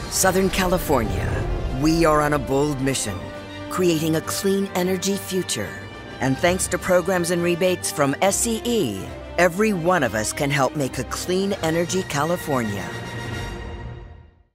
Southern California, we are on a bold mission, creating a clean energy future. And thanks to programs and rebates from SCE, every one of us can help make a clean energy California.